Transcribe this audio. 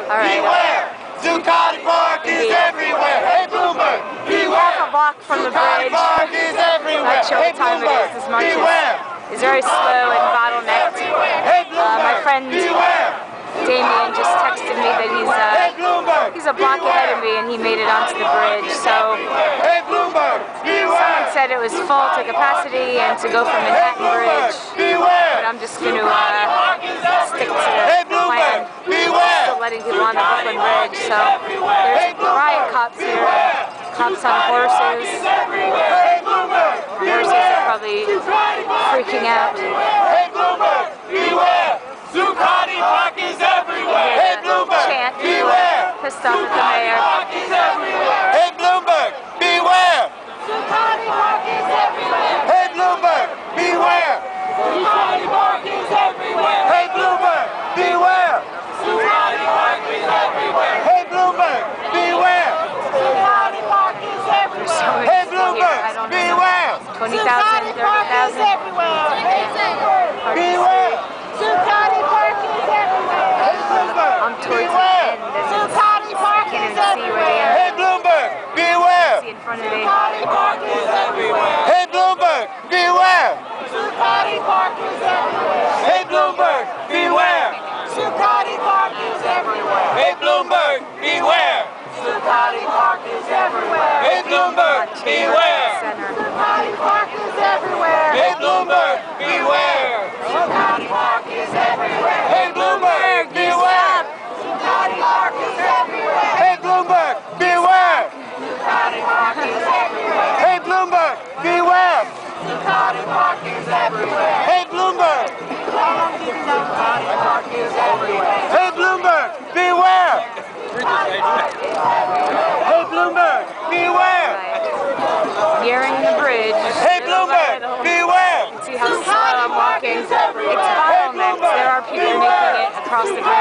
right. Beware! Zuccotti Park is everywhere! Hey Bloomberg, beware! Half a block from the bridge. Zuccotti Park is everywhere! Not sure Hey what time it Bloomberg, is. This march beware! is very slow and bottlenecked. Hey Bloomberg, My friend beware! Damien just texted me that Hey Bloomberg, he's a block ahead of me and he made it onto the bridge. So hey Bloomberg, beware! someone said it was full to capacity and to go from Manhattan Bridge. But I'm just going to stick to the plan. Still letting people on the Brooklyn Bridge. So there's riot cops here. Cops on horses. Horses are probably freaking out. Hey Bloomberg, beware! Zuccotti Park is everywhere! Hey Bloomberg, Chant. beware! Pissed off at the mayor. Hey Bloomberg, beware! Zuccotti Park is everywhere! Hey Bloomberg, beware! Zuccotti Park is everywhere! Hey Bloomberg, beware! Zuccotti Park is everywhere! Hey Bloomberg, beware! Zuccotti Park is everywhere! Hey Bloomberg, beware! 20,000, 30,000. Beware! Zuccotti Park is everywhere! Hey Bloomberg, I'm towards the beware! end. Zuccotti Park I can't is even see where the end Hey Bloomberg, beware! is in front of me. Zuccotti Park is everywhere! Hey Bloomberg, beware! Zuccotti Park is everywhere! Hey Bloomberg, beware! Zuccotti Park is everywhere! Hey Bloomberg, beware! Zuccotti Park is everywhere! Hey Bloomberg, beware! Center. Zuccotti Park is everywhere! Hey Bloomberg, beware! Zuccotti Park is everywhere! Hey Bloomberg, beware! Zuccotti Park is everywhere! Hey Bloomberg, beware! Zuccotti Park is everywhere! Hey Bloomberg, beware! Zuccotti Park is everywhere! Hey Bloomberg! Zuccotti Park is everywhere! Hey Bloomberg, beware! Hey Bloomberg, beware! Nearing the bridge. Hey Bloomberg, beware! See how slow I'm walking. It's bottlenecked. There are people making it across the bridge.